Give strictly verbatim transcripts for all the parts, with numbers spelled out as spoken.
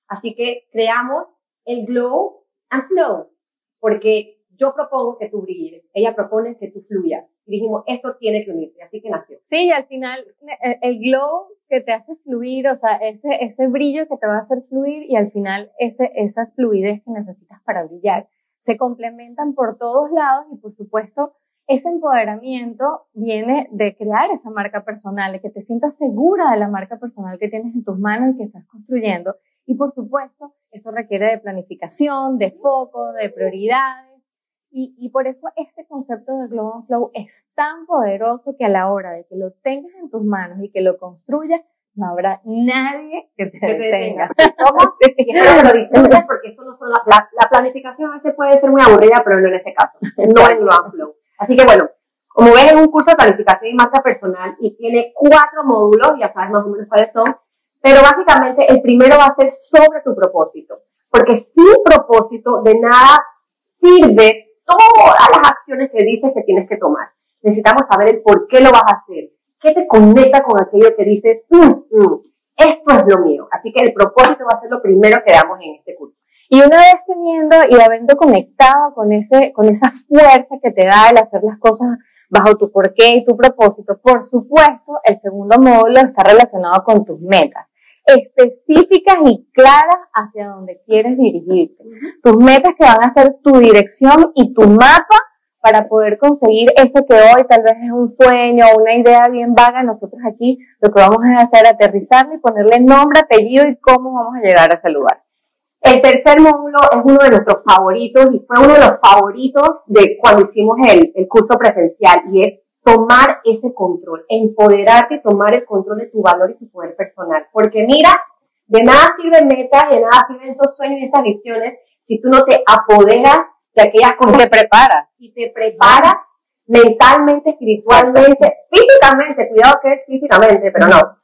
Así que creamos el Glow and Flow, porque yo propongo que tú brilles, ella propone que tú fluyas. Y dijimos, esto tiene que unirse, así que nació. Sí, y al final, el, el glow que te hace fluir, o sea, ese, ese brillo que te va a hacer fluir, y al final, ese, esa fluidez que necesitas para brillar, se complementan por todos lados, y por supuesto, ese empoderamiento viene de crear esa marca personal, de que te sientas segura de la marca personal que tienes en tus manos y que estás construyendo. Y por supuesto, eso requiere de planificación, de foco, de prioridades. Y, y por eso este concepto de Glow and Flow es tan poderoso que a la hora de que lo tengas en tus manos y que lo construyas, no habrá nadie que te, que te detenga. ¿Cómo? Y espero que lo disfrutes, porque esto no son la, la, la planificación a veces puede ser muy aburrida, pero no en este caso, no en Glow and Flow. Así que bueno, como ves, es un curso de planificación y marca personal y tiene cuatro módulos, ya sabes más o menos cuáles son, pero básicamente el primero va a ser sobre tu propósito, porque sin propósito de nada sirve todas las acciones que dices que tienes que tomar. Necesitamos saber el por qué lo vas a hacer, qué te conecta con aquello que dices, mm, mm, esto es lo mío. Así que el propósito va a ser lo primero que damos en este curso. Y una vez teniendo y habiendo conectado con ese, con esa fuerza que te da el hacer las cosas bajo tu porqué y tu propósito, por supuesto, el segundo módulo está relacionado con tus metas específicas y claras hacia donde quieres dirigirte. Tus metas que van a ser tu dirección y tu mapa para poder conseguir eso que hoy tal vez es un sueño o una idea bien vaga. Nosotros aquí lo que vamos a hacer es aterrizarle y ponerle nombre, apellido y cómo vamos a llegar a ese lugar. El tercer módulo es uno de nuestros favoritos y fue uno de los favoritos de cuando hicimos el, el curso presencial, y es tomar ese control, empoderarte y tomar el control de tu valor y tu poder personal. Porque mira, de nada sirven metas, de nada sirven esos sueños y esas visiones si tú no te apoderas de aquellas cosas. Y te preparas. Y te preparas mentalmente, espiritualmente, físicamente, cuidado que es físicamente, pero no.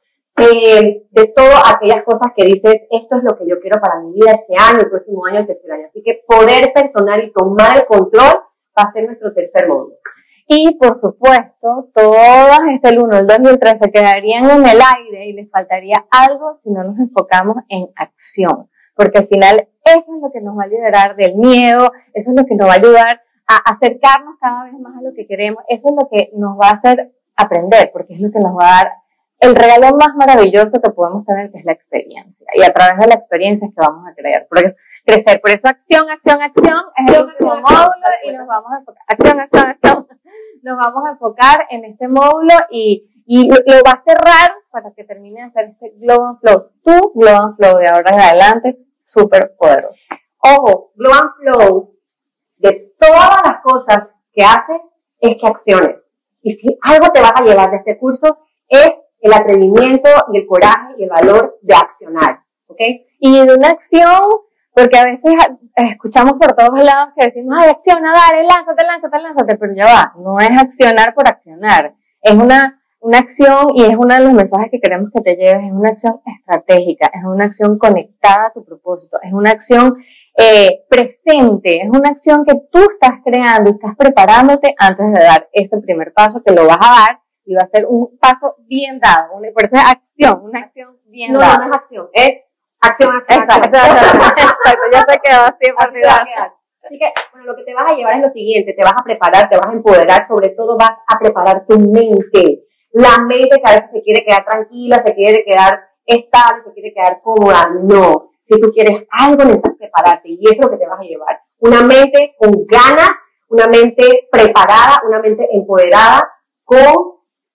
Eh, de todas aquellas cosas que dices, esto es lo que yo quiero para mi vida este año, el próximo año, el tercer año. Así que poder personal y tomar el control va a ser nuestro tercer módulo. Y por supuesto, todas, este, el uno, el dos y el tres se quedarían en el aire y les faltaría algo si no nos enfocamos en acción. Porque al final eso es lo que nos va a liberar del miedo, eso es lo que nos va a ayudar a acercarnos cada vez más a lo que queremos, eso es lo que nos va a hacer aprender, porque es lo que nos va a dar el regalo más maravilloso que podemos tener, que es la experiencia. Y a través de la experiencia es que vamos a creer. Por eso, crecer. Por eso acción, acción, acción es el último módulo y nos vamos a enfocar. Acción, acción, acción. Nos vamos a enfocar en este módulo y, y lo, lo va a cerrar para que termine de hacer este Glow and Flow. Tu Glow and Flow de ahora en adelante, súper poderoso. Ojo, Glow and Flow, de todas las cosas que haces, es que acciones. Y si algo te vas a llevar de este curso, es el atrevimiento y el coraje y el valor de accionar, ¿ok? Y de una acción, porque a veces escuchamos por todos lados que decimos, ay, acciona, dale, lánzate, lánzate, lánzate, pero ya va, no es accionar por accionar, es una, una acción, y es uno de los mensajes que queremos que te lleves, es una acción estratégica, es una acción conectada a tu propósito, es una acción eh, presente, es una acción que tú estás creando y estás preparándote antes de dar ese primer paso que lo vas a dar. Y va a ser un paso bien dado, una, por eso es acción, una acción bien no, dada. No, no es acción, es acción, acción, exacto, acción. Exacto, exacto, ya se quedó así por quedar. Así que, bueno, lo que te vas a llevar es lo siguiente, te vas a preparar, te vas a empoderar, sobre todo vas a preparar tu mente. La mente que a veces se quiere quedar tranquila, se quiere quedar estable, se quiere quedar cómoda. No, si tú quieres algo, necesitas prepararte, y eso es lo que te vas a llevar. Una mente con ganas, una mente preparada, una mente empoderada, con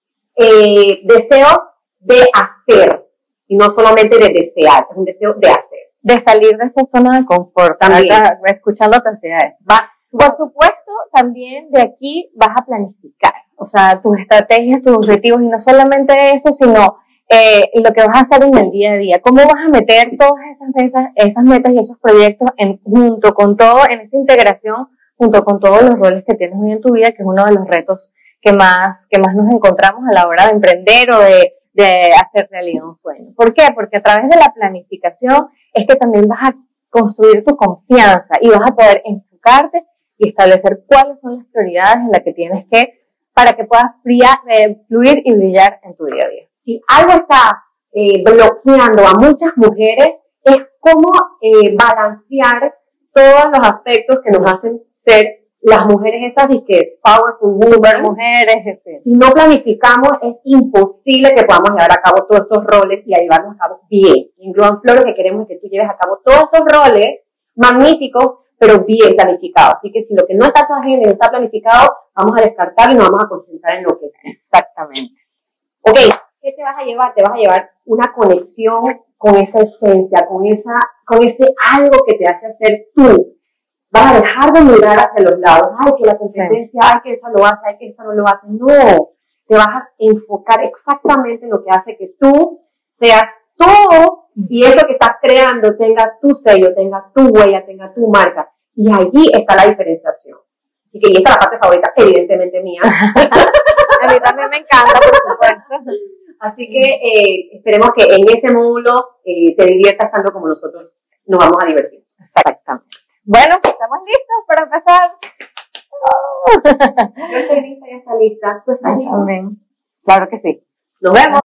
Eh, deseo de hacer, y no solamente de desear, es un deseo de hacer. De salir de esta zona de confort, también. Escuchándote hacia eso. Va, por supuesto, también de aquí vas a planificar, o sea, tus estrategias, tus objetivos, y no solamente eso, sino eh, lo que vas a hacer en el día a día. ¿Cómo vas a meter todas esas metas, esas metas y esos proyectos en, junto con todo, en esa integración, junto con todos los roles que tienes hoy en tu vida, que es uno de los retos que más, que más nos encontramos a la hora de emprender o de, de hacer realidad un sueño? ¿Por qué? Porque a través de la planificación es que también vas a construir tu confianza y vas a poder enfocarte y establecer cuáles son las prioridades en las que tienes que, para que puedas fluir, eh, fluir y brillar en tu día a día. Si algo está eh, bloqueando a muchas mujeres, es cómo eh, balancear todos los aspectos que nos hacen ser las mujeres esas y que powerful women, mujeres, este. Si no planificamos, es imposible que podamos llevar a cabo todos estos roles y a llevarlos a cabo bien. En Glow and Flow lo que queremos es que tú lleves a cabo todos esos roles magníficos, pero bien planificados. Así que si lo que no está en tu agenda y no está planificado, vamos a descartarlo y nos vamos a concentrar en lo que es. Exactamente. Ok, ¿qué te vas a llevar? Te vas a llevar una conexión con esa esencia, con esa, con ese algo que te hace hacer tú. Vas a dejar de mirar hacia los lados, ay, que la competencia, ay, que esa lo hace, ay, que esa no lo hace. No, te vas a enfocar exactamente en lo que hace que tú seas todo y eso que estás creando tenga tu sello, tenga tu huella, tenga tu marca. Y allí está la diferenciación. Así que y esta es la parte favorita, evidentemente mía. A mí también me encanta, por supuesto. Así que eh, esperemos que en ese módulo eh, te diviertas tanto como nosotros nos vamos a divertir. Exactamente. Bueno, estamos listos para empezar. Yo estoy lista, ya está lista. ¿Tú estás lista? Claro que sí. Nos vemos.